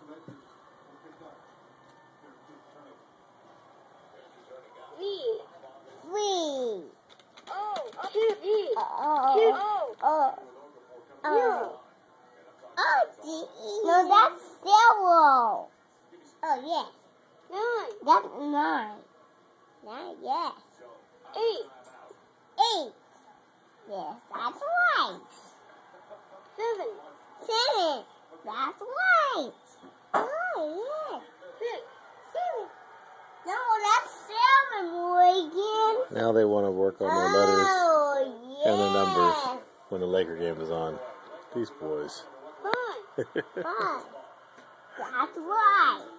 Three. No, that's zero. Oh, yes. 9. That's 9. 9, yes. 8. Yes, that's right. 7. That's right. Oh, yes. 6. No, that's 7, Morgan. Now they want to work on their letters Yes. and their numbers when the Laker game is on. These boys. 5. That's right.